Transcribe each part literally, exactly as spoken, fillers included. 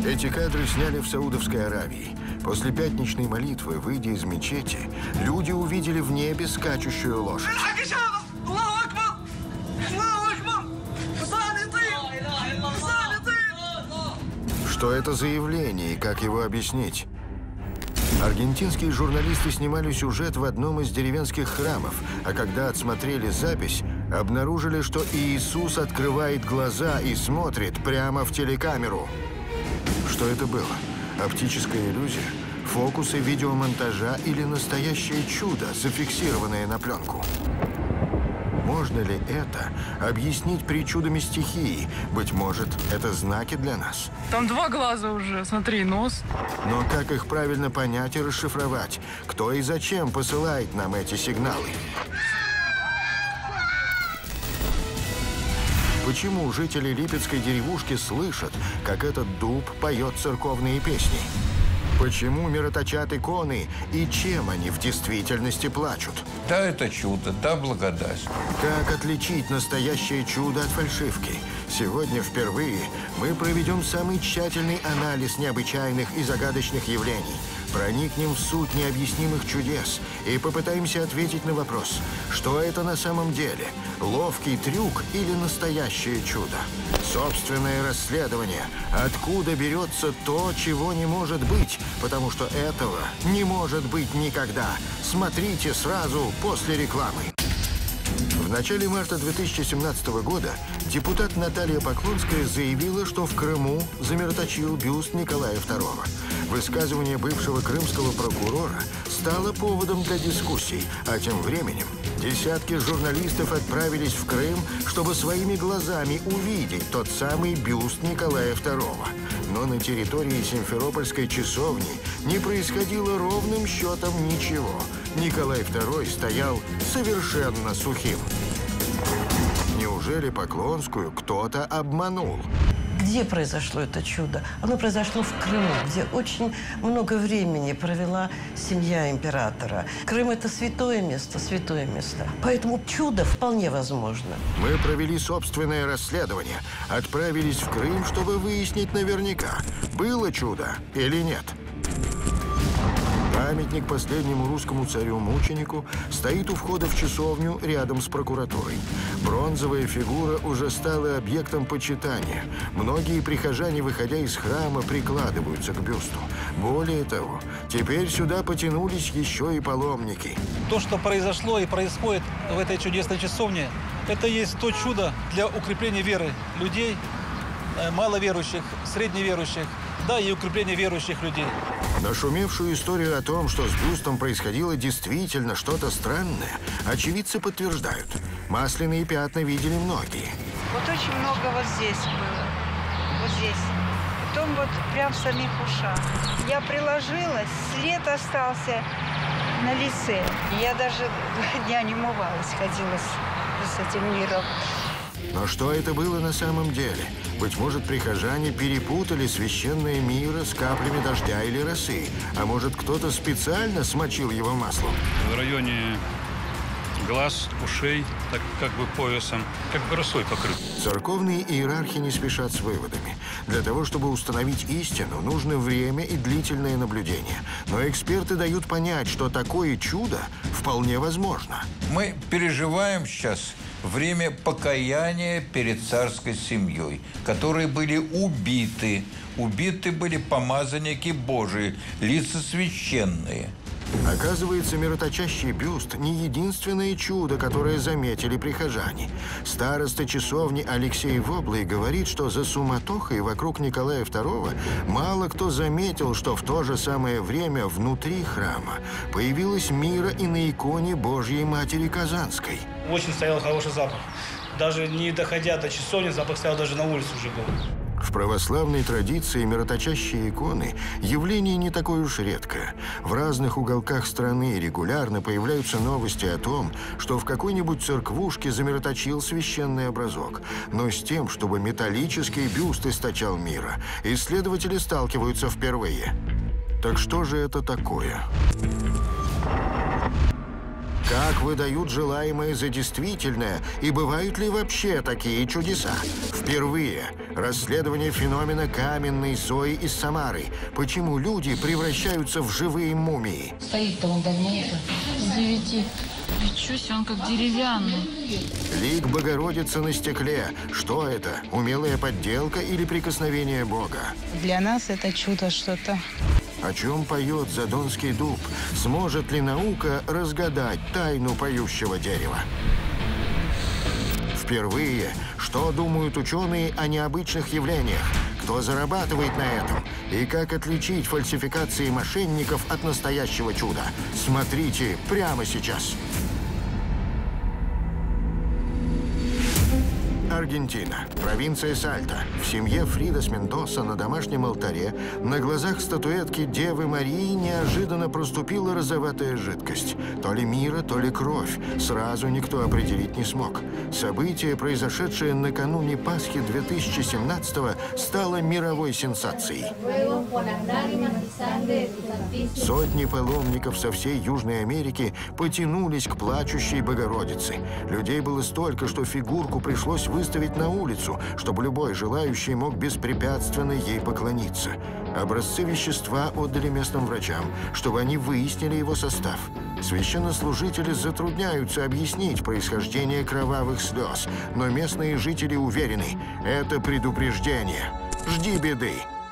Эти кадры сняли в Саудовской Аравии. После пятничной молитвы, выйдя из мечети, люди увидели в небе скачущую лошадь. Что это за явление и как его объяснить? Аргентинские журналисты снимали сюжет в одном из деревенских храмов, а когда отсмотрели запись, обнаружили, что Иисус открывает глаза и смотрит прямо в телекамеру. Что это было? Оптическая иллюзия? Фокусы видеомонтажа или настоящее чудо, зафиксированное на пленку? Можно ли это объяснить причудами стихии? Быть может, это знаки для нас? Там два глаза уже, смотри, нос. Но как их правильно понять и расшифровать? Кто и зачем посылает нам эти сигналы? Почему жители Липецкой деревушки слышат, как этот дуб поет церковные песни? Почему мироточат иконы и чем они в действительности плачут? Да, это чудо, да, благодать. Как отличить настоящее чудо от фальшивки? Сегодня впервые мы проведем самый тщательный анализ необычайных и загадочных явлений, проникнем в суть необъяснимых чудес и попытаемся ответить на вопрос, что это на самом деле, ловкий трюк или настоящее чудо? Собственное расследование. Откуда берется то, чего не может быть, потому что этого не может быть никогда. Смотрите сразу после рекламы. В начале марта две тысячи семнадцатого года депутат Наталья Поклонская заявила, что в Крыму замироточил бюст Николая второго. Высказывание бывшего крымского прокурора стало поводом для дискуссий, а тем временем десятки журналистов отправились в Крым, чтобы своими глазами увидеть тот самый бюст Николая второго. Но на территории Симферопольской часовни не происходило ровным счетом ничего. Николай второй стоял совершенно сухим. Неужели Поклонскую кто-то обманул? Где произошло это чудо? Оно произошло в Крыму, где очень много времени провела семья императора. Крым – это святое место, святое место. Поэтому чудо вполне возможно. Мы провели собственное расследование, отправились в Крым, чтобы выяснить наверняка, было чудо или нет. Памятник последнему русскому царю-мученику стоит у входа в часовню рядом с прокуратурой. Бронзовая фигура уже стала объектом почитания. Многие прихожане, выходя из храма, прикладываются к бюсту. Более того, теперь сюда потянулись еще и паломники. То, что произошло и происходит в этой чудесной часовне, это есть то чудо для укрепления веры людей, маловерующих, средневерующих, да и укрепления верующих людей. Нашумевшую историю о том, что с бюстом происходило действительно что-то странное, очевидцы подтверждают. Масляные пятна видели многие. Вот очень много вот здесь было. Вот здесь. Потом вот прям в самих ушах. Я приложилась, след остался на лице. Я даже два дня не умывалась, ходила с, с этим миром. Но что это было на самом деле? Быть может, прихожане перепутали священное миро с каплями дождя или росы. А может, кто-то специально смочил его маслом? В районе глаз, ушей, так как бы поясом, как бы росой покрыт. Церковные иерархи не спешат с выводами. Для того, чтобы установить истину, нужно время и длительное наблюдение. Но эксперты дают понять, что такое чудо вполне возможно. Мы переживаем сейчас время покаяния перед царской семьей, которые были убиты. Убиты были помазанники Божии, лица священные. Оказывается, мироточащий бюст – не единственное чудо, которое заметили прихожане. Староста часовни Алексей Воблый говорит, что за суматохой вокруг Николая второго мало кто заметил, что в то же самое время внутри храма появилась мира и на иконе Божьей Матери Казанской. Очень стоял хороший запах. Даже не доходя до часовни, запах стоял даже на улице уже был. В православной традиции мироточащие иконы – явление не такое уж редкое. В разных уголках страны регулярно появляются новости о том, что в какой-нибудь церквушке замироточил священный образок. Но с тем, чтобы металлический бюст источал мира, исследователи сталкиваются впервые. Так что же это такое? Как выдают желаемое за действительное? И бывают ли вообще такие чудеса? Впервые расследование феномена каменной Зои из Самары. Почему люди превращаются в живые мумии? Стоит-то он давненько. С девяти. Ничего себе, он как деревянный. Лик Богородицы на стекле. Что это? Умелая подделка или прикосновение Бога? Для нас это чудо что-то. О чем поет Задонский дуб? Сможет ли наука разгадать тайну поющего дерева? Впервые, что думают ученые о необычных явлениях? Кто зарабатывает на этом? И как отличить фальсификации мошенников от настоящего чуда? Смотрите прямо сейчас. Аргентина, провинция Сальта. В семье Фридас Мендоса на домашнем алтаре на глазах статуэтки Девы Марии неожиданно проступила розоватая жидкость. То ли мира, то ли кровь. Сразу никто определить не смог. Событие, произошедшее накануне Пасхи две тысячи семнадцатого, стало мировой сенсацией. Сотни паломников со всей Южной Америки потянулись к плачущей Богородице. Людей было столько, что фигурку пришлось выставить на улицу, чтобы любой желающий мог беспрепятственно ей поклониться. Образцы вещества отдали местным врачам, чтобы они выяснили его состав. Священнослужители затрудняются объяснить происхождение кровавых слез, но местные жители уверены – это предупреждение. Жди беды.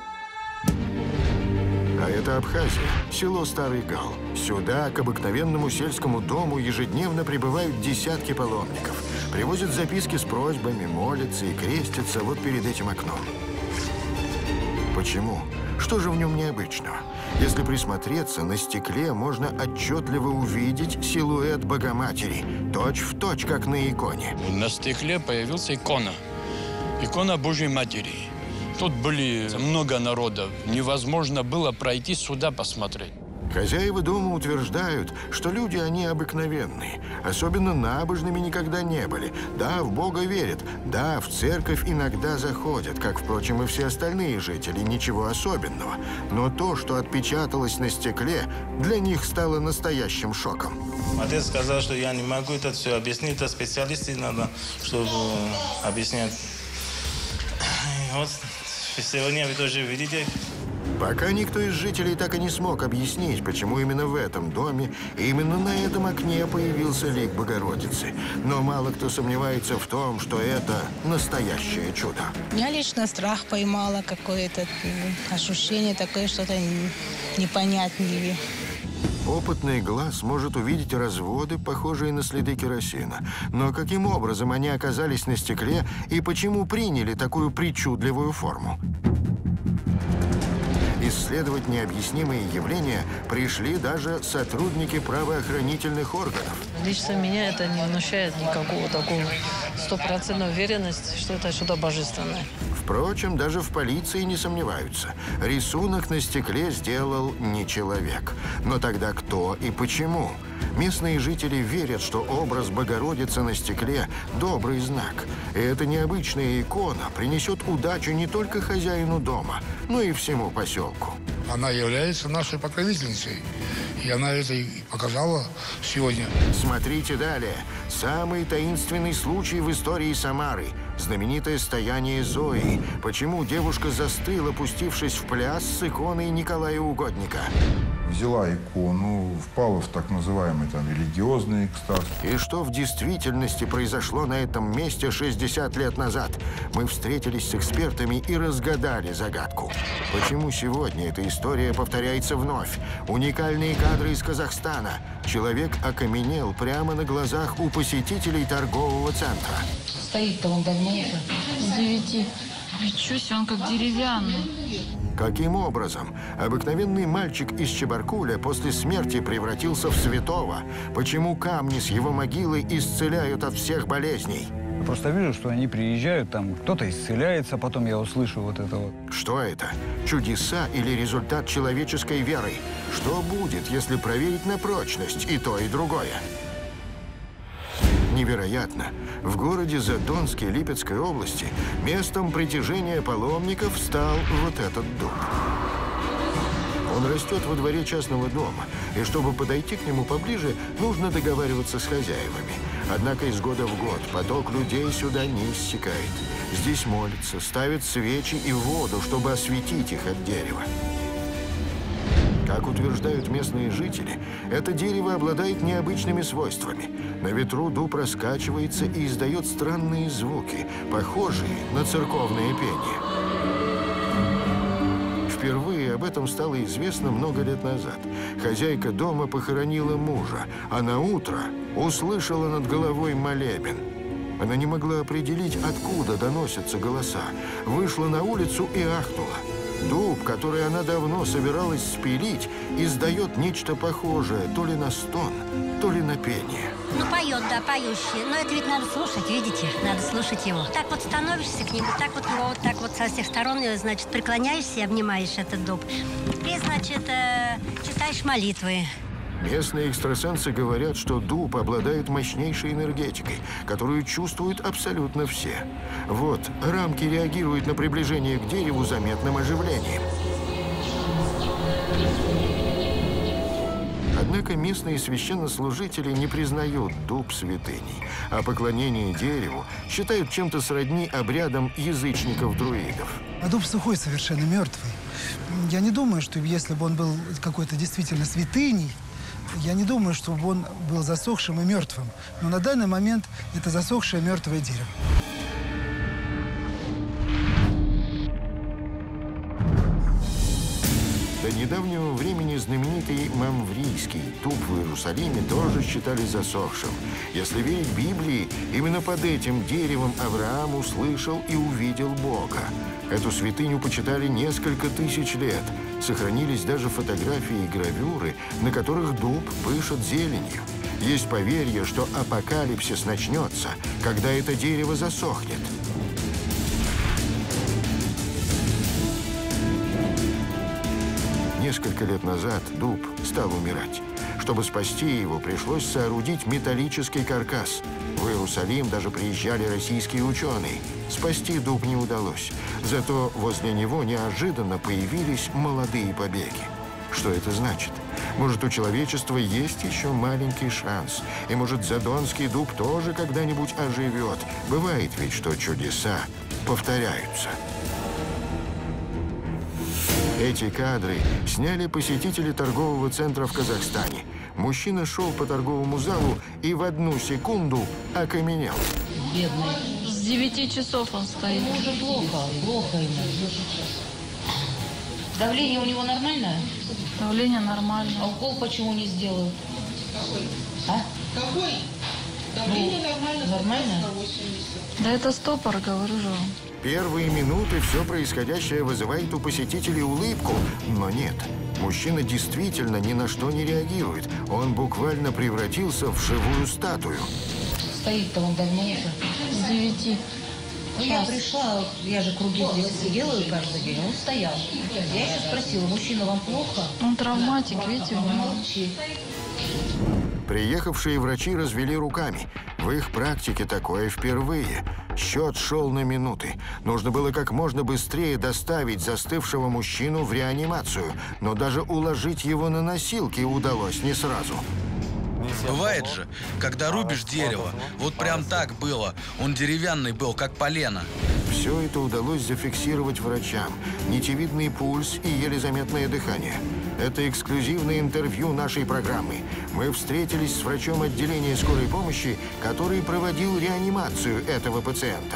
А это Абхазия, село Старый Гал. Сюда, к обыкновенному сельскому дому, ежедневно прибывают десятки паломников. Привозят записки с просьбами, молятся и крестятся вот перед этим окном. Почему? Что же в нем необычного? Если присмотреться, на стекле можно отчетливо увидеть силуэт Богоматери, точь-в-точь, как на иконе. На стекле появилась икона. Икона Божьей Матери. Тут были много народа. Невозможно было пройти сюда посмотреть. Хозяева дома утверждают, что люди они обыкновенные. Особенно набожными никогда не были. Да, в Бога верят. Да, в церковь иногда заходят, как, впрочем, и все остальные жители. Ничего особенного. Но то, что отпечаталось на стекле, для них стало настоящим шоком. Отец сказал, что я не могу это все объяснить. Это специалисты надо, чтобы объяснять. Вот сегодня вы тоже видите. Пока никто из жителей так и не смог объяснить, почему именно в этом доме, именно на этом окне появился лик Богородицы. Но мало кто сомневается в том, что это настоящее чудо. Меня лично страх поймало, какое-то ощущение такое, что-то непонятнее. Опытный глаз может увидеть разводы, похожие на следы керосина. Но каким образом они оказались на стекле и почему приняли такую причудливую форму? Исследовать необъяснимые явления пришли даже сотрудники правоохранительных органов. Лично меня это не внушает никакого такого стопроцентной уверенности, что это что-то божественное. Впрочем, даже в полиции не сомневаются. Рисунок на стекле сделал не человек. Но тогда кто и почему? Местные жители верят, что образ Богородицы на стекле – добрый знак. И эта необычная икона принесет удачу не только хозяину дома, но и всему поселку. Она является нашей покровительницей. И она это и показала сегодня. Смотрите далее. Самый таинственный случай в истории Самары. Знаменитое стояние Зои. Почему девушка застыла, пустившись в пляс с иконой Николая Угодника? Взяла икону, впала в так называемый там религиозный экстаз. И что в действительности произошло на этом месте шестьдесят лет назад? Мы встретились с экспертами и разгадали загадку. Почему сегодня эта история повторяется вновь? Уникальные кадры из Казахстана. Человек окаменел прямо на глазах у посетителей торгового центра. Стоит-то он давненько. С девяти. Ничего себе, он как деревянный. Каким образом обыкновенный мальчик из Чебаркуля после смерти превратился в святого? Почему камни с его могилы исцеляют от всех болезней? Я просто вижу, что они приезжают, там кто-то исцеляется, потом я услышу вот это вот. Что это? Чудеса или результат человеческой веры? Что будет, если проверить на прочность и то, и другое? Невероятно. В городе Задонске Липецкой области местом притяжения паломников стал вот этот дуб. Он растет во дворе частного дома, и чтобы подойти к нему поближе, нужно договариваться с хозяевами. Однако из года в год поток людей сюда не иссякает. Здесь молятся, ставят свечи и воду, чтобы осветить их от дерева. Как утверждают местные жители, это дерево обладает необычными свойствами. На ветру дуб раскачивается и издает странные звуки, похожие на церковное пение. Впервые об этом стало известно много лет назад. Хозяйка дома похоронила мужа, а на утро услышала над головой молебен. Она не могла определить, откуда доносятся голоса. Вышла на улицу и ахнула. Дуб, который она давно собиралась спилить, издает нечто похожее то ли на стон, то ли на пение. Ну, поет, да, поющий. Но это ведь надо слушать, видите? Надо слушать его. Так вот становишься к нему, так вот его вот так вот со всех сторон, значит, преклоняешься и обнимаешь этот дуб. И, значит, э, читаешь молитвы. Местные экстрасенсы говорят, что дуб обладает мощнейшей энергетикой, которую чувствуют абсолютно все. Вот, рамки реагируют на приближение к дереву заметным оживлением. Однако местные священнослужители не признают дуб святыней, а поклонение дереву считают чем-то сродни обрядам язычников-друидов. А дуб сухой, совершенно мертвый. Я не думаю, что если бы он был какой-то действительно святыней, я не думаю, чтобы он был засохшим и мертвым. Но на данный момент это засохшее мертвое дерево. До недавнего времени знаменитый Мамврийский дуб в Иерусалиме тоже считали засохшим. Если верить Библии, именно под этим деревом Авраам услышал и увидел Бога. Эту святыню почитали несколько тысяч лет. Сохранились даже фотографии и гравюры, на которых дуб пышет зеленью. Есть поверье, что апокалипсис начнется, когда это дерево засохнет. Несколько лет назад дуб стал умирать. Чтобы спасти его, пришлось соорудить металлический каркас. В Иерусалим даже приезжали российские ученые. Спасти дуб не удалось. Зато возле него неожиданно появились молодые побеги. Что это значит? Может, у человечества есть еще маленький шанс. И может, Задонский дуб тоже когда-нибудь оживет. Бывает ведь, что чудеса повторяются. Эти кадры сняли посетители торгового центра в Казахстане. Мужчина шел по торговому залу и в одну секунду окаменел. Бедный. С девяти часов он стоит. Ему уже плохо, плохо ему. Давление у него нормальное? Давление нормальное. А укол почему не сделают? А? Какой? Давление ну, нормально. Нормально? Да это стопор, говорю же вам. Первые минуты все происходящее вызывает у посетителей улыбку, но нет. Мужчина действительно ни на что не реагирует. Он буквально превратился в живую статую. Стоит-то он давно уже? С девяти. Ну, я пришла, я же круги здесь делаю каждый день, он стоял. Я еще спросила, мужчина, вам плохо? Он травматик, видите? Он молчит. Приехавшие врачи развели руками. В их практике такое впервые. Счет шел на минуты. Нужно было как можно быстрее доставить застывшего мужчину в реанимацию. Но даже уложить его на носилки удалось не сразу. Бывает же, когда рубишь дерево, вот прям так было. Он деревянный был, как полено. Все это удалось зафиксировать врачам. Нитевидный пульс и еле заметное дыхание. Это эксклюзивное интервью нашей программы. Мы встретились с врачом отделения скорой помощи, который проводил реанимацию этого пациента.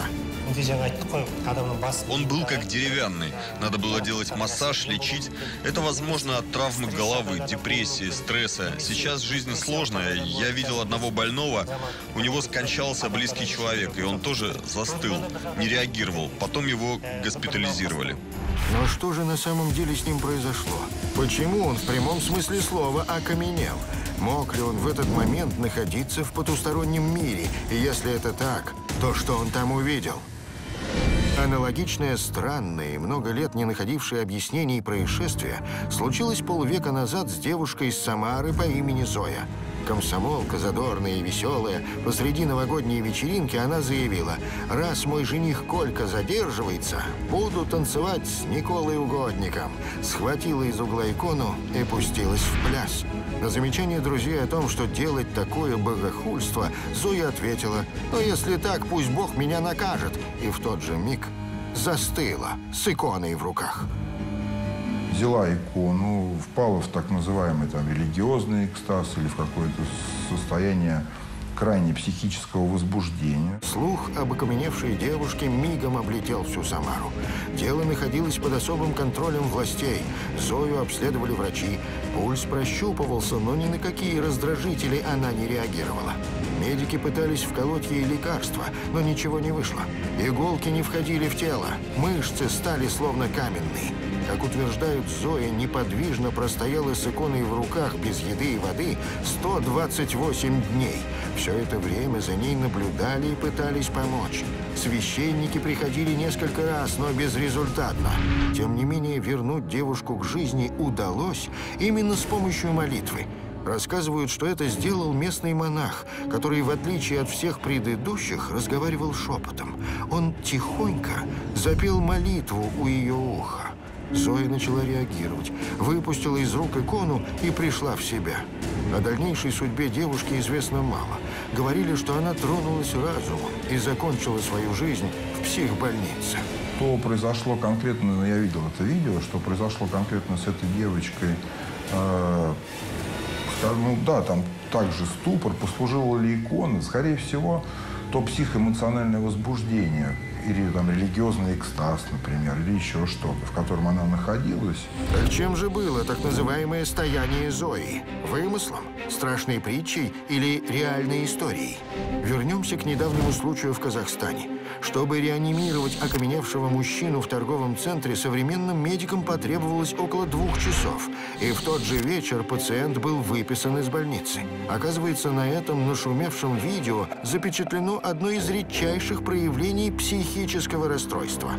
Он был как деревянный. Надо было делать массаж, лечить. Это возможно от травмы головы, депрессии, стресса. Сейчас жизнь сложная. Я видел одного больного. У него скончался близкий человек, и он тоже застыл, не реагировал. Потом его госпитализировали. Но что же на самом деле с ним произошло? Почему он в прямом смысле слова окаменел? Мог ли он в этот момент находиться в потустороннем мире? И если это так, то что он там увидел? Аналогичное странное и много лет не находившее объяснений происшествия случилось полвека назад с девушкой из Самары по имени Зоя. Комсомолка, задорная и веселая, посреди новогодней вечеринки она заявила: «Раз мой жених Колька задерживается, буду танцевать с Николой Угодником». Схватила из угла икону и пустилась в пляс. На замечание друзей о том, что делать такое богохульство, Зоя ответила: «Ну, если так, пусть Бог меня накажет». И в тот же миг застыла с иконой в руках. Взяла икону, впала в так называемый там религиозный экстаз или в какое-то состояние крайне психического возбуждения. Слух об окаменевшей девушке мигом облетел всю Самару. Дело находилось под особым контролем властей. Зою обследовали врачи. Пульс прощупывался, но ни на какие раздражители она не реагировала. Медики пытались вколоть ей лекарства, но ничего не вышло. Иголки не входили в тело. Мышцы стали словно каменные. Как утверждают, Зоя неподвижно простояла с иконой в руках без еды и воды сто двадцать восемь дней. Все это время за ней наблюдали и пытались помочь. Священники приходили несколько раз, но безрезультатно. Тем не менее, вернуть девушку к жизни удалось именно с помощью молитвы. Рассказывают, что это сделал местный монах, который, в отличие от всех предыдущих, разговаривал шепотом. Он тихонько запел молитву у ее уха. Зоя начала реагировать, выпустила из рук икону и пришла в себя. О дальнейшей судьбе девушки известно мало. Говорили, что она тронулась разумом и закончила свою жизнь в психбольнице. Что произошло конкретно, я видел это видео, что произошло конкретно с этой девочкой, э, ну да, там также ступор, послужила ли икона, скорее всего, то психоэмоциональное возбуждение, или там религиозный экстаз, например, или еще что-то, в котором она находилась. Так чем же было так называемое стояние Зои? Вымыслом, страшной притчей или реальной историей? Вернемся к недавнему случаю в Казахстане. Чтобы реанимировать окаменевшего мужчину в торговом центре, современным медикам потребовалось около двух часов. И в тот же вечер пациент был выписан из больницы. Оказывается, на этом нашумевшем видео запечатлено одно из редчайших проявлений психического расстройства.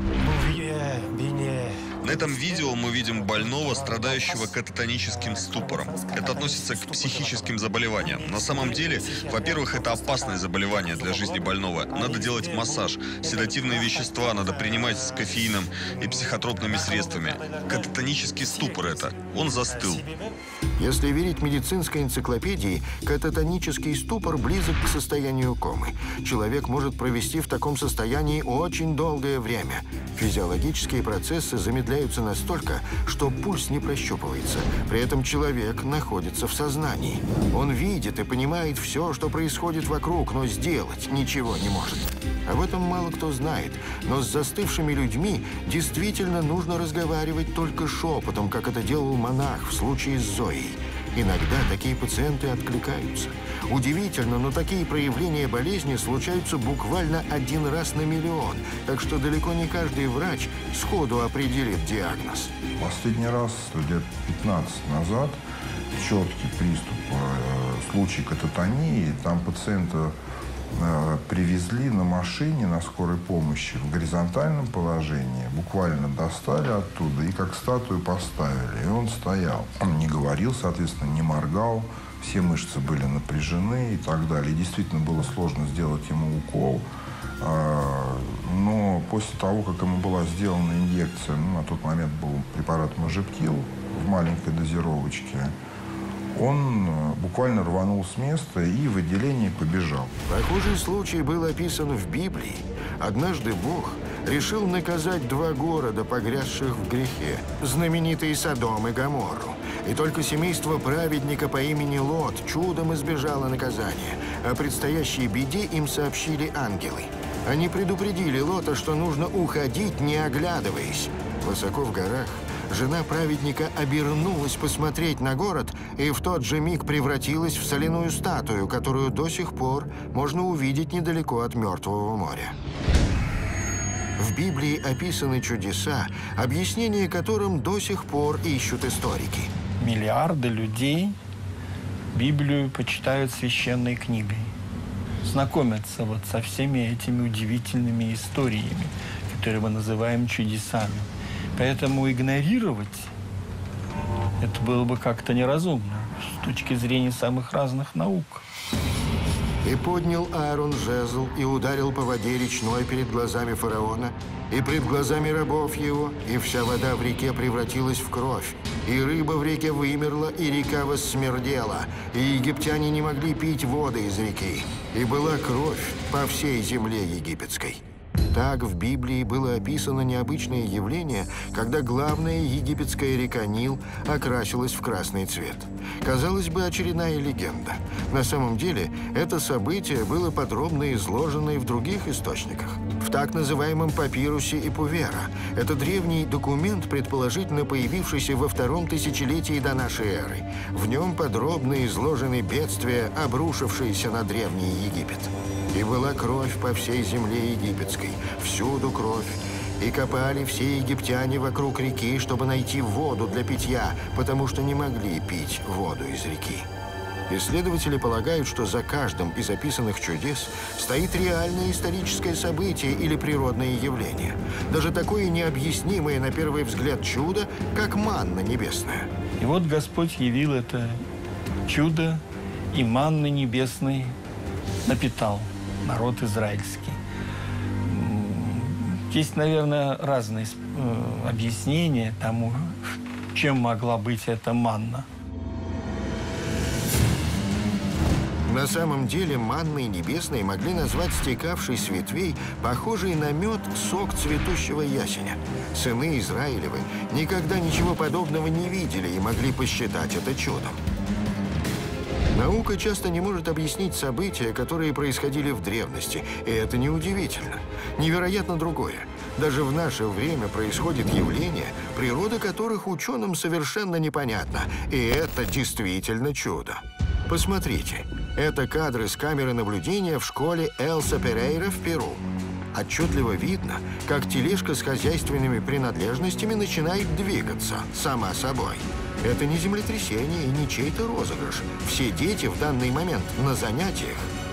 На этом видео мы видим больного, страдающего кататоническим ступором. Это относится к психическим заболеваниям. На самом деле, во-первых, это опасное заболевание для жизни больного. Надо делать массаж, седативные вещества надо принимать с кофеином и психотропными средствами. Кататонический ступор это. Он застыл. Если верить медицинской энциклопедии, кататонический ступор близок к состоянию комы. Человек может провести в таком состоянии очень долгое время. Физиологические процессы замедляются настолько, что пульс не прощупывается. При этом человек находится в сознании. Он видит и понимает все, что происходит вокруг, но сделать ничего не может. Об этом мало кто знает, но с застывшими людьми действительно нужно разговаривать только шепотом, как это делал монах в случае с Зоей. Иногда такие пациенты откликаются. Удивительно, но такие проявления болезни случаются буквально один раз на миллион, так что далеко не каждый врач сходу определит диагноз. Последний раз, лет пятнадцать назад, четкий приступ, э, случай кататонии, там пациента привезли на машине на скорой помощи в горизонтальном положении, буквально достали оттуда и как статую поставили. И он стоял. Он не говорил, соответственно, не моргал, все мышцы были напряжены и так далее. И действительно было сложно сделать ему укол. Но после того, как ему была сделана инъекция, ну, на тот момент был препарат Мажептил в маленькой дозировочке, он буквально рванул с места и в отделение побежал. Похожий случай был описан в Библии. Однажды Бог решил наказать два города, погрязших в грехе, знаменитые Содом и Гоморру. И только семейство праведника по имени Лот чудом избежало наказания. О предстоящей беде им сообщили ангелы. Они предупредили Лота, что нужно уходить, не оглядываясь. Высоко в горах жена праведника обернулась посмотреть на город и в тот же миг превратилась в соляную статую, которую до сих пор можно увидеть недалеко от Мертвого моря. В Библии описаны чудеса, объяснение которым до сих пор ищут историки. Миллиарды людей Библию почитают священной книгой, знакомятся вот со всеми этими удивительными историями, которые мы называем чудесами. Поэтому игнорировать это было бы как-то неразумно. с точки зрения самых разных наук. «И поднял Аарон жезл, и ударил по воде речной перед глазами фараона, и пред глазами рабов его, и вся вода в реке превратилась в кровь, и рыба в реке вымерла, и река воссмердела, и египтяне не могли пить воды из реки, и была кровь по всей земле египетской». Так в Библии было описано необычное явление, когда главная египетская река Нил окрасилась в красный цвет. Казалось бы, очередная легенда. На самом деле, это событие было подробно изложено и в других источниках. В так называемом папирусе Ипувера. Это древний документ, предположительно появившийся во втором тысячелетии до нашей эры. В нем подробно изложены бедствия, обрушившиеся на Древний Египет. «И была кровь по всей земле египетской, всюду кровь. И копали все египтяне вокруг реки, чтобы найти воду для питья, потому что не могли пить воду из реки». Исследователи полагают, что за каждым из описанных чудес стоит реальное историческое событие или природное явление. Даже такое необъяснимое на первый взгляд чудо, как манна небесная. И вот Господь явил это чудо, и манной небесной напитал народ израильский. Есть, наверное, разные э, объяснения тому, чем могла быть эта манна. На самом деле манной небесной могли назвать стекавший с ветвей, похожий на мед, сок цветущего ясеня. Сыны Израилевы никогда ничего подобного не видели и могли посчитать это чудом. Наука часто не может объяснить события, которые происходили в древности, и это неудивительно. Невероятно другое. Даже в наше время происходят явления, природа которых ученым совершенно непонятна, и это действительно чудо. Посмотрите, это кадры с камеры наблюдения в школе Элса Перейра в Перу. Отчетливо видно, как тележка с хозяйственными принадлежностями начинает двигаться сама собой. Это не землетрясение и не чей-то розыгрыш. Все дети в данный момент на занятиях.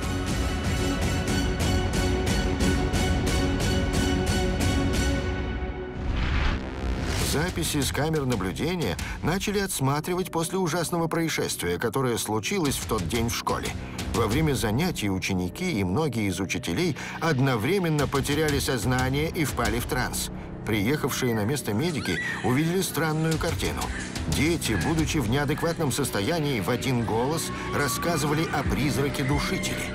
Записи с камер наблюдения начали отсматривать после ужасного происшествия, которое случилось в тот день в школе. Во время занятий ученики и многие из учителей одновременно потеряли сознание и впали в транс. Приехавшие на место медики увидели странную картину. Дети, будучи в неадекватном состоянии, в один голос рассказывали о призраке-душителе.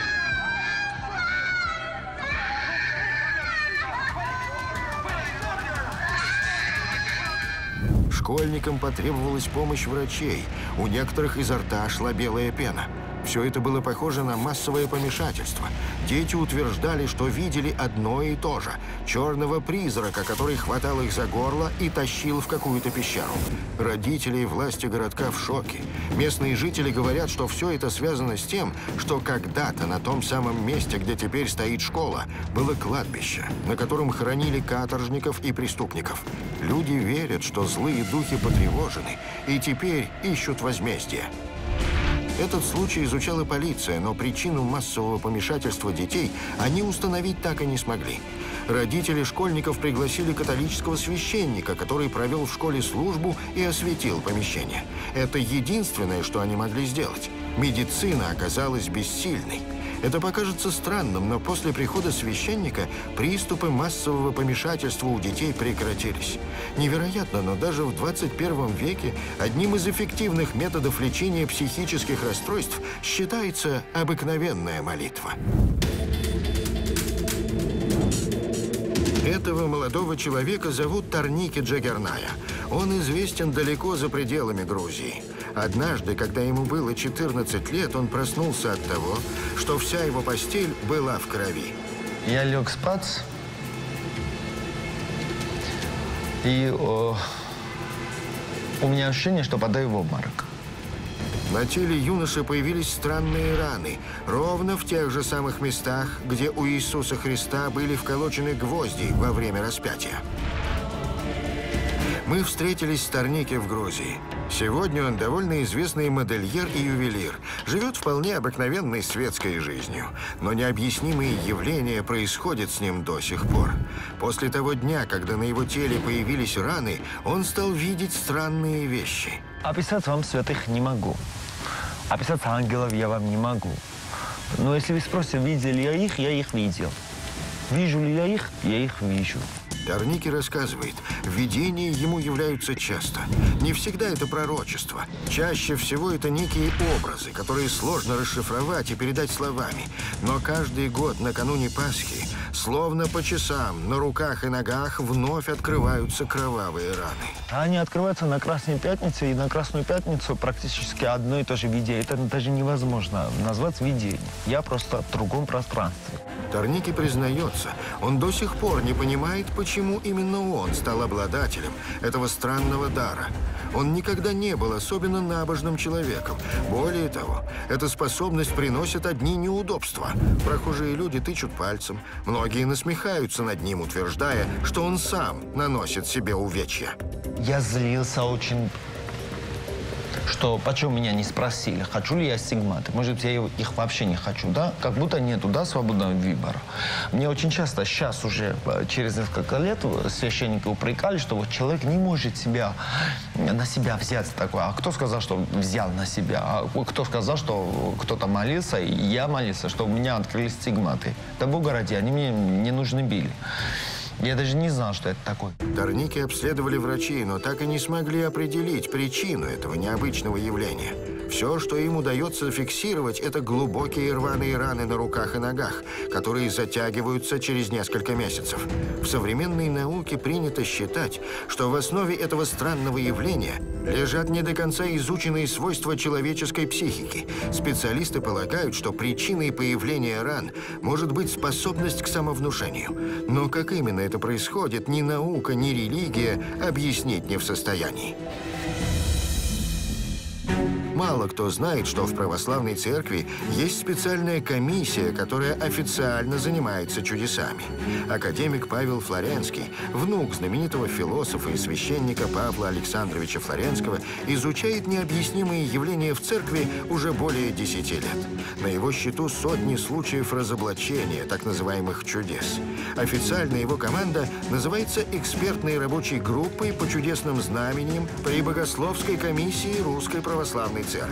Школьникам потребовалась помощь врачей. У некоторых изо рта шла белая пена. Все это было похоже на массовое помешательство. Дети утверждали, что видели одно и то же – черного призрака, который хватал их за горло и тащил в какую-то пещеру. Родители и власти городка в шоке. Местные жители говорят, что все это связано с тем, что когда-то на том самом месте, где теперь стоит школа, было кладбище, на котором хоронили каторжников и преступников. Люди верят, что злые духи потревожены и теперь ищут возмездие. Этот случай изучала полиция, но причину массового помешательства детей они установить так и не смогли. Родители школьников пригласили католического священника, который провел в школе службу и осветил помещение. Это единственное, что они могли сделать. Медицина оказалась бессильной. Это покажется странным, но после прихода священника приступы массового помешательства у детей прекратились. Невероятно, но даже в двадцать первом веке одним из эффективных методов лечения психических расстройств считается обыкновенная молитва. Этого молодого человека зовут Тарники Джагерная. Он известен далеко за пределами Грузии. Однажды, когда ему было четырнадцать лет, он проснулся от того, что вся его постель была в крови. Я лег спать, и о, у меня ощущение, что падаю в обморок. На теле юноши появились странные раны, ровно в тех же самых местах, где у Иисуса Христа были вколочены гвозди во время распятия. Мы встретились с Тарники в Грузии. Сегодня он довольно известный модельер и ювелир, живет вполне обыкновенной светской жизнью. Но необъяснимые явления происходят с ним до сих пор. После того дня, когда на его теле появились раны, он стал видеть странные вещи. Описать вам святых не могу. Описать ангелов я вам не могу. Но если вы спросите, видел ли я их, я их видел. Вижу ли я их, я их вижу. Торники рассказывает, видения ему являются часто. Не всегда это пророчество. Чаще всего это некие образы, которые сложно расшифровать и передать словами. Но каждый год накануне Пасхи, словно по часам, на руках и ногах вновь открываются кровавые раны. Они открываются на Красной Пятнице, и на Красную Пятницу практически одно и то же видение. Это даже невозможно назвать видением. Я просто в другом пространстве. Торники признается, он до сих пор не понимает, почему именно он стал обладателем этого странного дара. Он никогда не был особенно набожным человеком. Более того, эта способность приносит одни неудобства. Прохожие люди тычут пальцем, многие насмехаются над ним, утверждая, что он сам наносит себе увечья. Я злился очень, что почему меня не спросили, хочу ли я стигматы. Может быть, я их вообще не хочу, да? Как будто нету, да, свободного выбора. Мне очень часто, сейчас уже, через несколько лет, священники упрекали, что вот человек не может себя, на себя взять такое. А кто сказал, что взял на себя? А кто сказал, что кто-то молился, и я молился, что у меня открылись стигматы? Да Бога ради, они мне не нужны были. Я даже не знал, что это такое. Торники обследовали врачи, но так и не смогли определить причину этого необычного явления. Все, что им удается фиксировать, это глубокие рваные раны на руках и ногах, которые затягиваются через несколько месяцев. В современной науке принято считать, что в основе этого странного явления лежат не до конца изученные свойства человеческой психики. Специалисты полагают, что причиной появления ран может быть способность к самовнушению. Но как именно это происходит, ни наука, ни религия объяснить не в состоянии. Мало кто знает, что в православной церкви есть специальная комиссия, которая официально занимается чудесами. Академик Павел Флоренский, внук знаменитого философа и священника Павла Александровича Флоренского, изучает необъяснимые явления в церкви уже более десяти лет. На его счету сотни случаев разоблачения так называемых чудес. Официально его команда называется экспертной рабочей группой по чудесным знамениям при Богословской комиссии Русской Православной Церкви.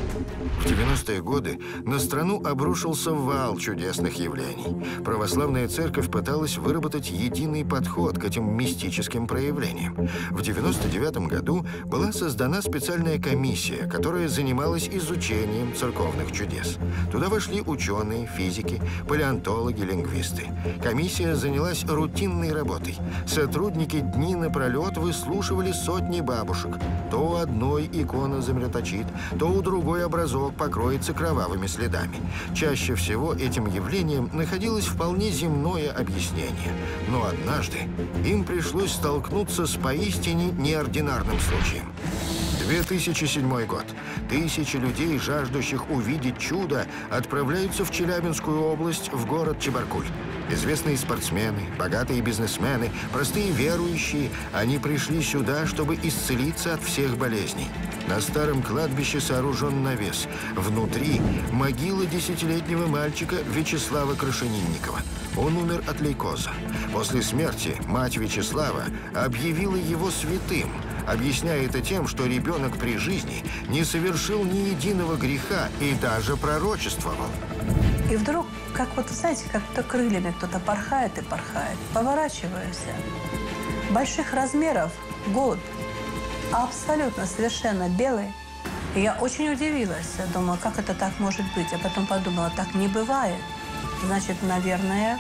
В девяностые годы на страну обрушился вал чудесных явлений. Православная церковь пыталась выработать единый подход к этим мистическим проявлениям. В девяносто девятом году была создана специальная комиссия, которая занималась изучением церковных чудес. Туда вошли ученые, физики, палеонтологи, лингвисты. Комиссия занялась рутинной работой. Сотрудники дни напролет выслушивали сотни бабушек. То у одной икона замерточит, то у другой образок покроется кровавыми следами. Чаще всего этим явлением находилось вполне земное объяснение. Но однажды им пришлось столкнуться с поистине неординарным случаем. две тысячи седьмой год. Тысячи людей, жаждущих увидеть чудо, отправляются в Челябинскую область, в город Чебаркуль. Известные спортсмены, богатые бизнесмены, простые верующие, они пришли сюда, чтобы исцелиться от всех болезней. На старом кладбище сооружен навес. Внутри могила десятилетнего мальчика Вячеслава Крашенинникова. Он умер от лейкоза. После смерти мать Вячеслава объявила его святым, объясняя это тем, что ребенок при жизни не совершил ни единого греха и даже пророчествовал. И вдруг, как вот, знаете, как-то крыльями кто-то порхает и порхает. Поворачиваешься. Больших размеров голубь. Абсолютно, совершенно белый. И я очень удивилась. Я думала, как это так может быть? А потом подумала, так не бывает. Значит, наверное,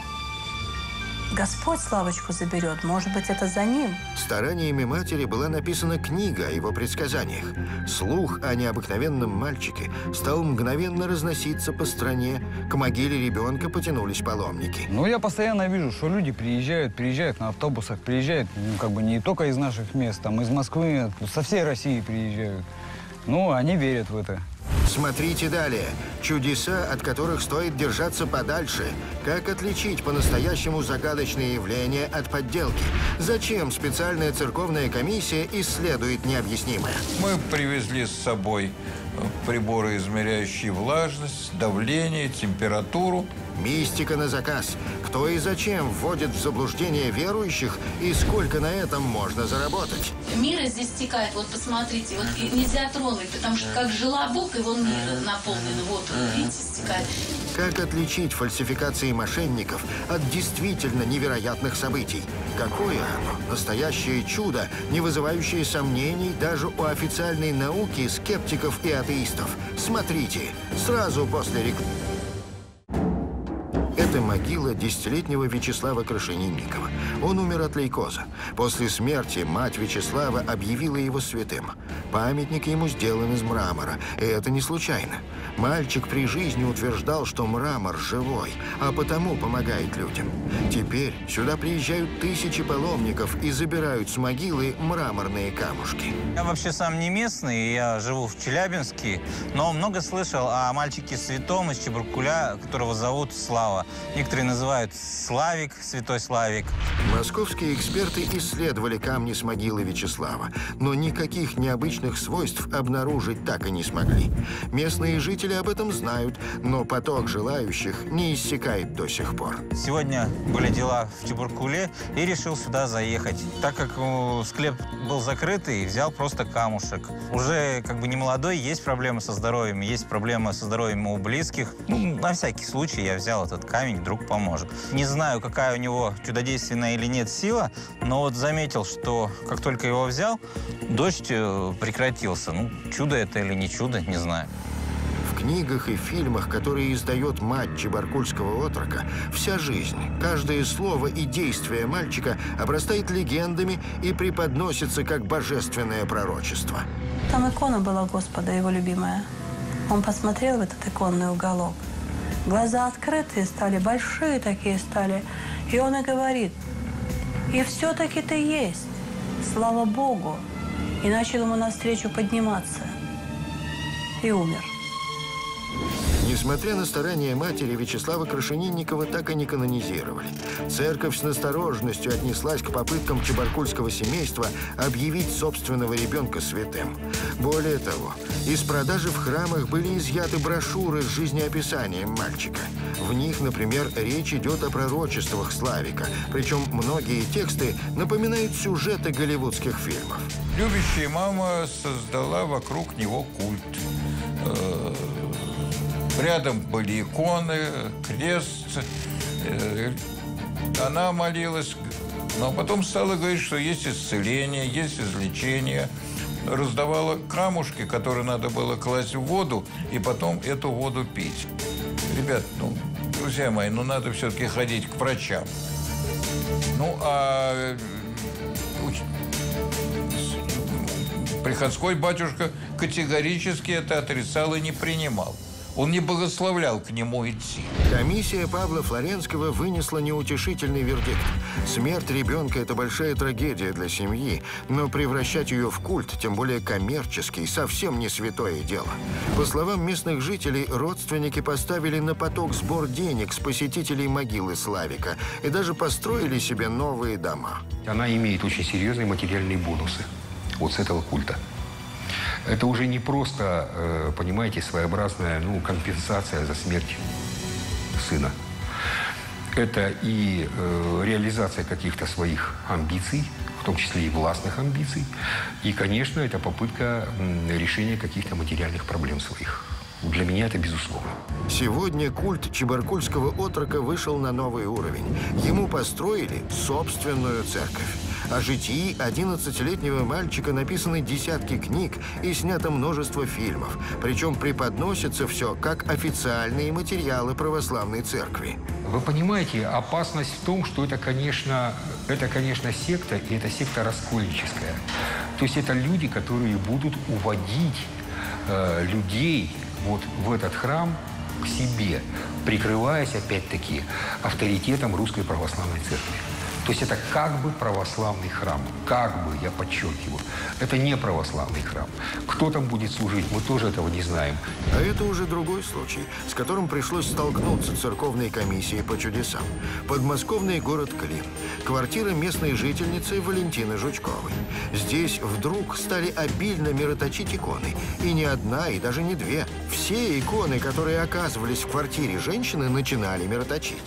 Господь Славочку заберет. Может быть, это за ним. Стараниями матери была написана книга о его предсказаниях. Слух о необыкновенном мальчике стал мгновенно разноситься по стране. К могиле ребенка потянулись паломники. Ну, я постоянно вижу, что люди приезжают, приезжают на автобусах, приезжают, ну, как бы не только из наших мест, там, из Москвы, со всей России приезжают. Ну, они верят в это. Смотрите далее. Чудеса, от которых стоит держаться подальше. Как отличить по-настоящему загадочные явления от подделки? Зачем специальная церковная комиссия исследует необъяснимое? Мы привезли с собой приборы, измеряющие влажность, давление, температуру. Мистика на заказ. Кто и зачем вводит в заблуждение верующих и сколько на этом можно заработать? Мир здесь стекает, вот посмотрите, вот нельзя трогать, потому что как желобок, и вон мир наполнен, вот, видите, стекает. Как отличить фальсификации мошенников от действительно невероятных событий? Какое оно? Настоящее чудо, не вызывающее сомнений даже у официальной науки, скептиков и атеистов. Смотрите, сразу после рекламы. Это могила десятилетнего Вячеслава Крашенинникова. Он умер от лейкоза. После смерти мать Вячеслава объявила его святым. Памятник ему сделан из мрамора. И это не случайно. Мальчик при жизни утверждал, что мрамор живой, а потому помогает людям. Теперь сюда приезжают тысячи паломников и забирают с могилы мраморные камушки. Я вообще сам не местный, я живу в Челябинске, но много слышал о мальчике святом из Чебаркуля, которого зовут Слава. Некоторые называют Славик, святой Славик. Московские эксперты исследовали камни с могилы Вячеслава, но никаких необычных свойств обнаружить так и не смогли. Местные жители об этом знают, но поток желающих не иссякает до сих пор. Сегодня были дела в Чебаркуле и решил сюда заехать. Так как склеп был закрытый, взял просто камушек. Уже как бы не молодой, есть проблемы со здоровьем, есть проблемы со здоровьем у близких. Ну, на всякий случай я взял этот камень, вдруг поможет. Не знаю, какая у него чудодейственная или нет сила, но вот заметил, что как только его взял, дождь прекратился. Ну, чудо это или не чудо, не знаю. В книгах и фильмах, которые издает мать чебаркульского отрока, вся жизнь, каждое слово и действие мальчика обрастает легендами и преподносится как божественное пророчество. Там икона была Господа, его любимая. Он посмотрел в этот иконный уголок. Глаза открытые стали, большие такие стали. И он и говорит: «И все-таки ты есть, слава Богу!» И начал ему навстречу подниматься. И умер. Несмотря на старания матери, Вячеслава Крашенинникова так и не канонизировали. Церковь с настороженностью отнеслась к попыткам чебаркульского семейства объявить собственного ребенка святым. Более того, из продажи в храмах были изъяты брошюры с жизнеописанием мальчика. В них, например, речь идет о пророчествах Славика, причем многие тексты напоминают сюжеты голливудских фильмов. Любящая мама создала вокруг него культ. Рядом были иконы, крест. Она молилась, но потом стала говорить, что есть исцеление, есть излечение. Раздавала камушки, которые надо было класть в воду, и потом эту воду пить. Ребят, ну, друзья мои, ну надо все-таки ходить к врачам. Ну, а приходской батюшка категорически это отрицал и не принимал. Он не благословлял к нему идти. Комиссия Павла Флоренского вынесла неутешительный вердикт. Смерть ребенка – это большая трагедия для семьи, но превращать ее в культ, тем более коммерческий, совсем не святое дело. По словам местных жителей, родственники поставили на поток сбор денег с посетителей могилы Славика и даже построили себе новые дома. Она имеет очень серьезные материальные бонусы вот с этого культа. Это уже не просто, понимаете, своеобразная, ну, компенсация за смерть сына. Это и э, реализация каких-то своих амбиций, в том числе и властных амбиций. И, конечно, это попытка решения каких-то материальных проблем своих. Для меня это безусловно. Сегодня культ чебаркульского отрока вышел на новый уровень. Ему построили собственную церковь. О житии одиннадцатилетнего мальчика написаны десятки книг и снято множество фильмов. Причем преподносится все как официальные материалы православной церкви. Вы понимаете, опасность в том, что это, конечно, это, конечно, секта, и это секта раскольническая. То есть это люди, которые будут уводить э, людей вот в этот храм к себе, прикрываясь, опять-таки, авторитетом Русской Православной Церкви. То есть это как бы православный храм. Как бы, я подчеркиваю. Это не православный храм. Кто там будет служить, мы тоже этого не знаем. А это уже другой случай, с которым пришлось столкнуться церковной комиссии по чудесам. Подмосковный город Клин. Квартира местной жительницы Валентины Жучковой. Здесь вдруг стали обильно мироточить иконы. И не одна, и даже не две. Все иконы, которые оказывались в квартире женщины, начинали мироточить.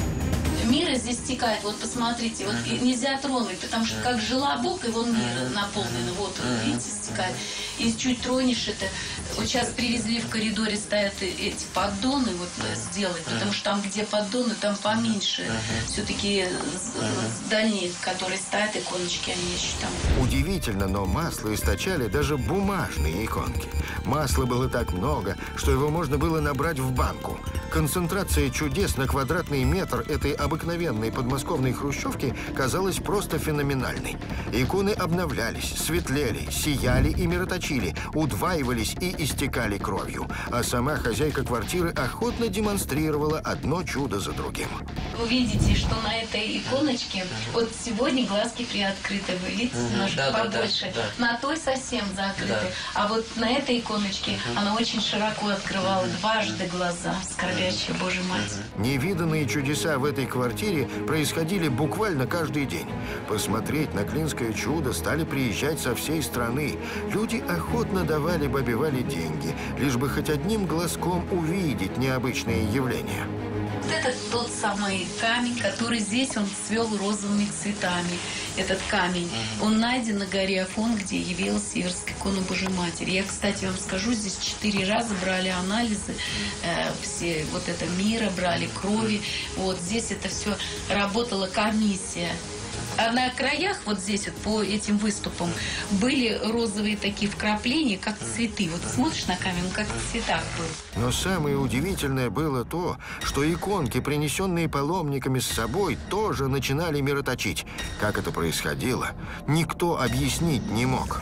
Мира здесь стекает, вот посмотрите, вот и нельзя тронуть, потому что как жила Бог, и вон мир наполнен, вот, видите, стекает. И чуть тронешь это, вот сейчас привезли в коридоре, стоят эти поддоны, вот сделать, потому что там, где поддоны, там поменьше. Все-таки дальние, которые стоят, иконочки, они еще там. Удивительно, но масло источали даже бумажные иконки. Масла было так много, что его можно было набрать в банку. Концентрация чудес на квадратный метр этой обыкновенной подмосковной хрущевки казалась просто феноменальной. Иконы обновлялись, светлели, сияли и мироточили, удваивались и истекали кровью. А сама хозяйка квартиры охотно демонстрировала одно чудо за другим. Вы видите, что на этой иконочке, вот сегодня глазки приоткрыты, вы видите, немножко да, побольше. Да, да. На той совсем закрыты. Да. А вот на этой иконочке она очень широко открывала дважды глаза, скорбящая Божья Мать. Невиданные чудеса в этой квартире происходили буквально каждый день. Посмотреть на клинское чудо стали приезжать со всей страны. Люди охотно давали бабе Вале деньги, лишь бы хоть одним глазком увидеть необычные явления. Вот это тот самый камень, который здесь он цвел розовыми цветами. Этот камень. Он найден на горе Афон, где явилась Северская икона Божьей Матери. Я, кстати, вам скажу, здесь четыре раза брали анализы, э, все вот это мира, брали крови. Вот здесь это все работала комиссия. А на краях, вот здесь вот по этим выступам, были розовые такие вкрапления, как цветы. Вот смотришь на камень, он как в цветах был. Но самое удивительное было то, что иконки, принесенные паломниками с собой, тоже начинали мироточить. Как это происходило, никто объяснить не мог.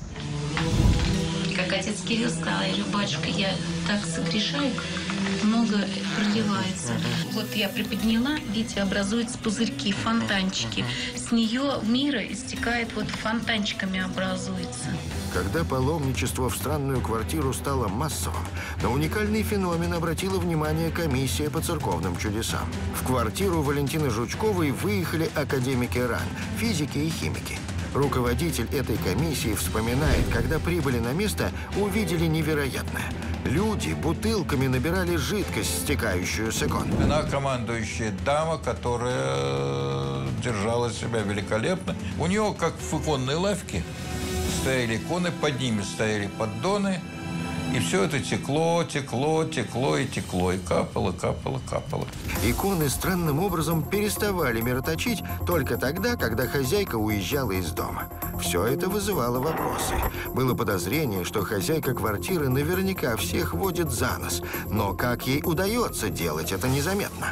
Как отец Кирилл сказал, я говорю, батюшка, я так согрешаю, много проливается. Вот я приподняла, видите, образуются пузырьки, фонтанчики. С нее мира истекает, вот фонтанчиками образуется. Когда паломничество в странную квартиру стало массовым, на уникальный феномен обратила внимание комиссия по церковным чудесам. В квартиру Валентины Жучковой выехали академики РАН, физики и химики. Руководитель этой комиссии вспоминает, когда прибыли на место, увидели невероятное. Люди бутылками набирали жидкость, стекающую с икон. Она командующая дама, которая держала себя великолепно. У нее, как в иконной лавке, стояли иконы, под ними стояли поддоны. И все это текло, текло, текло и текло. И капало, капало, капало. Иконы странным образом переставали мироточить только тогда, когда хозяйка уезжала из дома. Все это вызывало вопросы. Было подозрение, что хозяйка квартиры наверняка всех водит за нос. Но как ей удается делать это незаметно?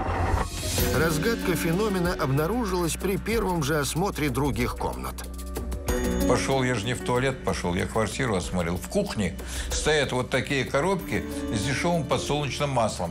Разгадка феномена обнаружилась при первом же осмотре других комнат. Пошел я же не в туалет, пошел, я квартиру осмотрел. В кухне стоят вот такие коробки с дешевым подсолнечным маслом.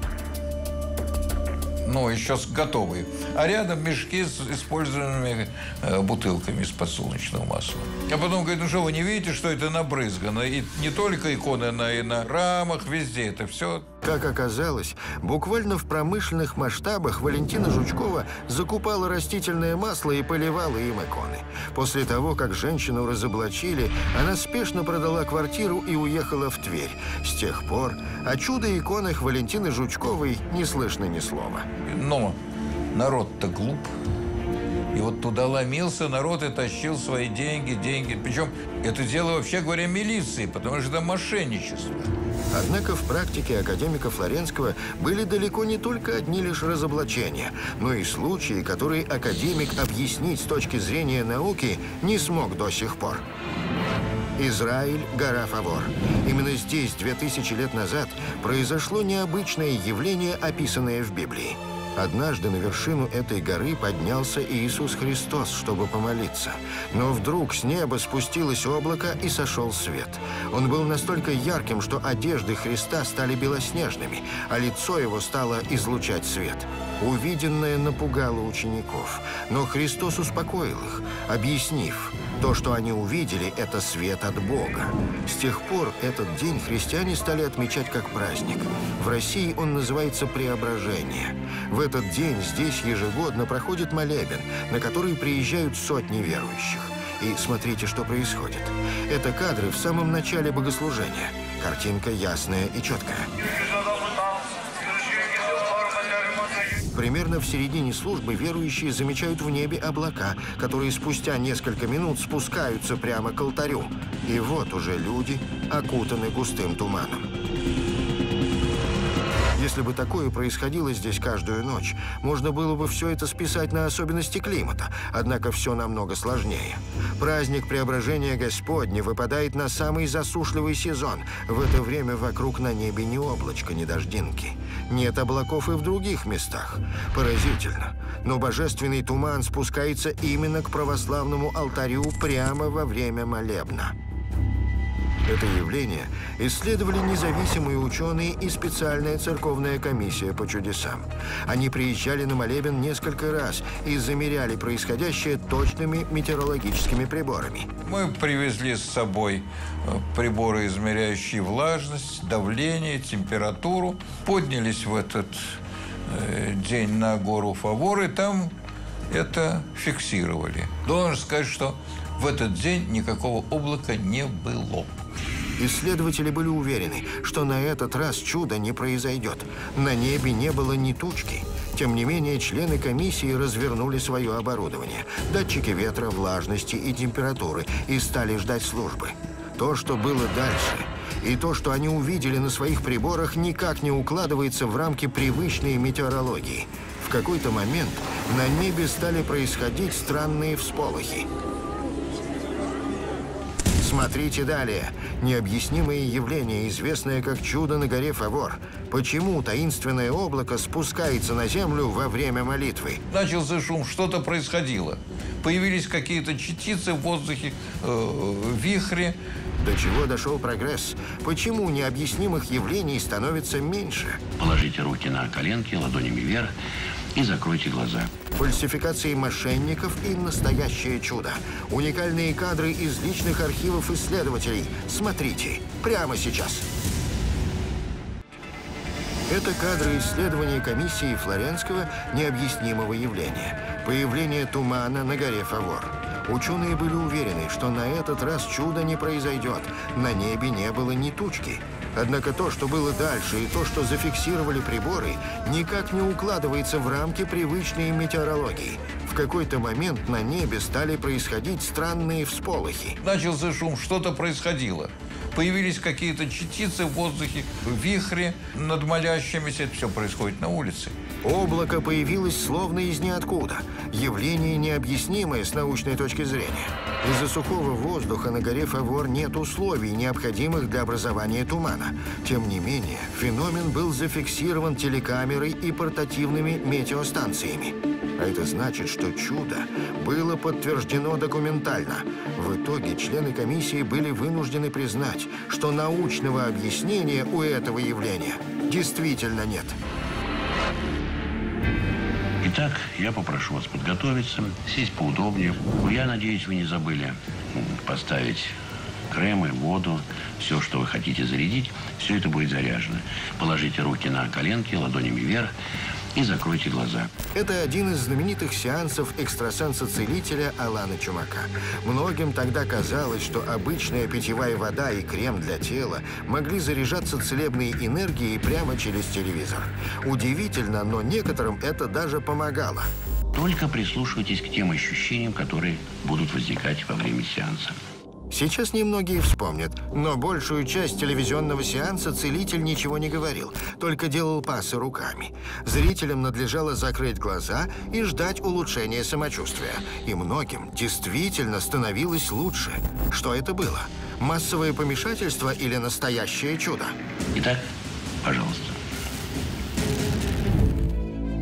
Ну, еще готовые. А рядом мешки с использованными э, бутылками из подсолнечного масла. А потом говорит, ну что, вы не видите, что это набрызгано? И не только иконы, но и на рамах, везде это все. Как оказалось, буквально в промышленных масштабах Валентина Жучкова закупала растительное масло и поливала им иконы. После того, как женщину разоблачили, она спешно продала квартиру и уехала в Тверь. С тех пор о чудо-иконах Валентины Жучковой не слышно ни слова. Но народ-то глуп. И вот туда ломился народ и тащил свои деньги, деньги. Причем это дело, вообще говоря, милиции, потому что это мошенничество. Однако в практике академика Флоренского были далеко не только одни лишь разоблачения, но и случаи, которые академик объяснить с точки зрения науки не смог до сих пор. Израиль, гора Фавор. Именно здесь, две тысячи лет назад, произошло необычное явление, описанное в Библии. Однажды на вершину этой горы поднялся Иисус Христос, чтобы помолиться. Но вдруг с неба спустилось облако и сошел свет. Он был настолько ярким, что одежды Христа стали белоснежными, а лицо его стало излучать свет. Увиденное напугало учеников, но Христос успокоил их, объяснив: то, что они увидели, это свет от Бога. С тех пор этот день христиане стали отмечать как праздник. В России он называется Преображение. В этот день здесь ежегодно проходит молебен, на который приезжают сотни верующих. И смотрите, что происходит. Это кадры в самом начале богослужения. Картинка ясная и четкая. Примерно в середине службы верующие замечают в небе облака, которые спустя несколько минут спускаются прямо к алтарю. И вот уже люди окутаны густым туманом. Если бы такое происходило здесь каждую ночь, можно было бы все это списать на особенности климата. Однако все намного сложнее. Праздник Преображения Господня выпадает на самый засушливый сезон. В это время вокруг на небе ни облачка, ни дождинки. Нет облаков и в других местах. Поразительно. Но божественный туман спускается именно к православному алтарю прямо во время молебна. Это явление исследовали независимые ученые и специальная церковная комиссия по чудесам. Они приезжали на молебен несколько раз и замеряли происходящее точными метеорологическими приборами. Мы привезли с собой приборы, измеряющие влажность, давление, температуру. Поднялись в этот э, день на гору Фавор, и там это фиксировали. Должен сказать, что в этот день никакого облака не было. Исследователи были уверены, что на этот раз чудо не произойдет. На небе не было ни тучки. Тем не менее, члены комиссии развернули свое оборудование, датчики ветра, влажности и температуры, и стали ждать службы. То, что было дальше, и то, что они увидели на своих приборах, никак не укладывается в рамки привычной метеорологии. В какой-то момент на небе стали происходить странные всполохи. Смотрите далее. Необъяснимое явление, известное как чудо на горе Фавор. Почему таинственное облако спускается на землю во время молитвы? Начался шум, что-то происходило. Появились какие-то частицы в воздухе, э, вихри. До чего дошел прогресс? Почему необъяснимых явлений становится меньше? Положите руки на коленки, ладонями вверх и закройте глаза. Фальсификации мошенников и настоящее чудо. Уникальные кадры из личных архивов исследователей. Смотрите прямо сейчас. Это кадры исследования комиссии Флоренского необъяснимого явления. Появление тумана на горе Фавор. Ученые были уверены, что на этот раз чудо не произойдет. На небе не было ни тучки. Однако то, что было дальше, и то, что зафиксировали приборы, никак не укладывается в рамки привычной метеорологии. В какой-то момент на небе стали происходить странные всполохи. Начался шум, что-то происходило. Появились какие-то частицы в воздухе, вихри над молящимися. Это все происходит на улице. Облако появилось словно из ниоткуда. Явление необъяснимое с научной точки зрения. Из-за сухого воздуха на горе Фавор нет условий, необходимых для образования тумана. Тем не менее, феномен был зафиксирован телекамерой и портативными метеостанциями. А это значит, что чудо было подтверждено документально. В итоге члены комиссии были вынуждены признать, что научного объяснения у этого явления действительно нет. Итак, я попрошу вас подготовиться, сесть поудобнее. Я надеюсь, вы не забыли поставить кремы, воду, все, что вы хотите зарядить, все это будет заряжено. Положите руки на коленки, ладонями вверх и закройте глаза. Это один из знаменитых сеансов экстрасенса-целителя Алана Чумака. Многим тогда казалось, что обычная питьевая вода и крем для тела могли заряжаться целебной энергией прямо через телевизор. Удивительно, но некоторым это даже помогало. Только прислушивайтесь к тем ощущениям, которые будут возникать во время сеанса. Сейчас немногие вспомнят, но большую часть телевизионного сеанса целитель ничего не говорил, только делал пасы руками. Зрителям надлежало закрыть глаза и ждать улучшения самочувствия. И многим действительно становилось лучше. Что это было? Массовое помешательство или настоящее чудо? Итак, пожалуйста.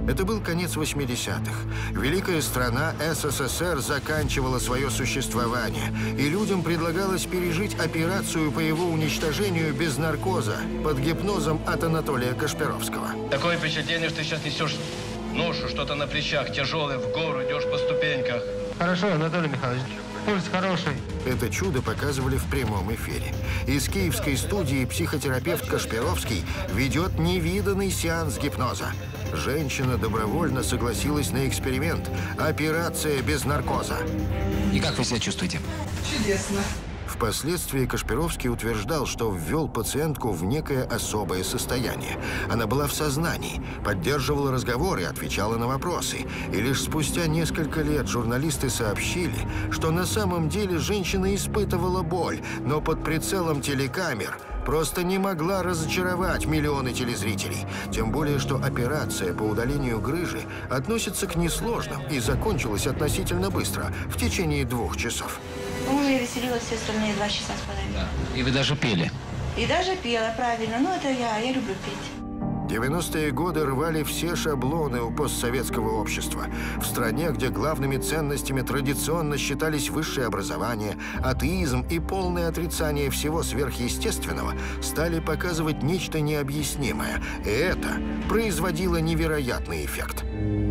Это был конец восьмидесятых. Великая страна СССР заканчивала свое существование, и людям предлагалось пережить операцию по его уничтожению без наркоза, под гипнозом от Анатолия Кашпировского. Такое впечатление, что ты сейчас несешь ношу, что-то на плечах, тяжелое, в гору идешь по ступеньках. Хорошо, Анатолий Михайлович. Пульс хороший. Это чудо показывали в прямом эфире. Из киевской студии психотерапевт Кашпировский ведет невиданный сеанс гипноза. Женщина добровольно согласилась на эксперимент. Операция без наркоза. И как вы себя чувствуете? Чудесно. Впоследствии Кашпировский утверждал, что ввел пациентку в некое особое состояние. Она была в сознании, поддерживала разговоры, отвечала на вопросы. И лишь спустя несколько лет журналисты сообщили, что на самом деле женщина испытывала боль, но под прицелом телекамер просто не могла разочаровать миллионы телезрителей. Тем более, что операция по удалению грыжи относится к несложным и закончилась относительно быстро, в течение двух часов. Ну, я веселилась все остальные два часа с половиной. Да. И вы даже пели? И даже пела, правильно. Ну, это я, я люблю петь. девяностые годы рвали все шаблоны у постсоветского общества. В стране, где главными ценностями традиционно считались высшее образование, атеизм и полное отрицание всего сверхъестественного, стали показывать нечто необъяснимое. И это производило невероятный эффект.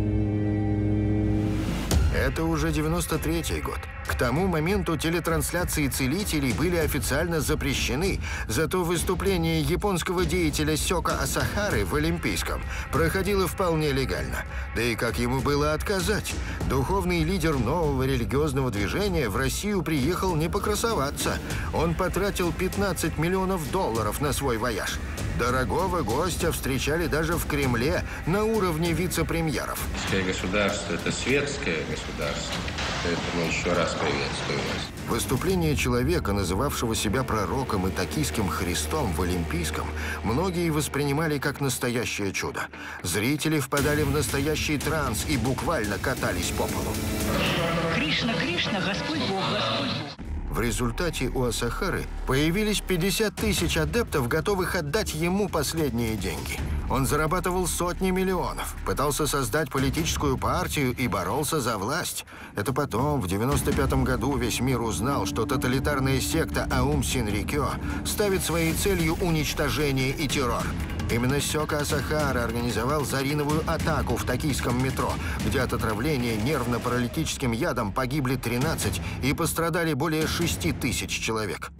Это уже девяносто третий год. К тому моменту телетрансляции целителей были официально запрещены, зато выступление японского деятеля Сёка Асахары в Олимпийском проходило вполне легально. Да и как ему было отказать? Духовный лидер нового религиозного движения в Россию приехал не покрасоваться. Он потратил пятнадцать миллионов долларов на свой вояж. Дорогого гостя встречали даже в Кремле на уровне вице-премьеров. Государство – это светское государство. Поэтому еще раз приветствую вас. Выступление человека, называвшего себя пророком и токийским Христом в Олимпийском, многие воспринимали как настоящее чудо. Зрители впадали в настоящий транс и буквально катались по полу. Кришна, Кришна, Господь Бог, Господь Бог. В результате у Асахары появились пятьдесят тысяч адептов, готовых отдать ему последние деньги. Он зарабатывал сотни миллионов, пытался создать политическую партию и боролся за власть. Это потом, в девяносто пятом году, весь мир узнал, что тоталитарная секта Аум Синрикё ставит своей целью уничтожение и террор. Именно Сёка Асахара организовал зариновую атаку в токийском метро, где от отравления нервно-паралитическим ядом погибли тринадцать и пострадали более шести тысяч человек.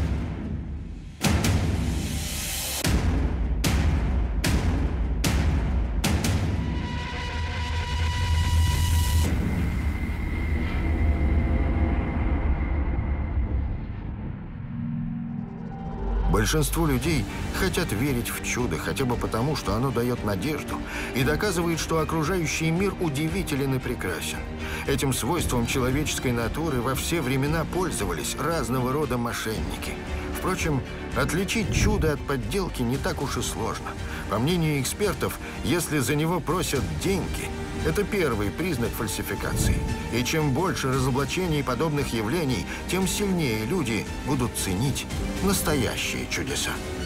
Большинство людей хотят верить в чудо, хотя бы потому, что оно дает надежду и доказывает, что окружающий мир удивителен и прекрасен. Этим свойством человеческой натуры во все времена пользовались разного рода мошенники. Впрочем, отличить чудо от подделки не так уж и сложно. По мнению экспертов, если за него просят деньги, это первый признак фальсификации. И чем больше разоблачений подобных явлений, тем сильнее люди будут ценить настоящие чудеса.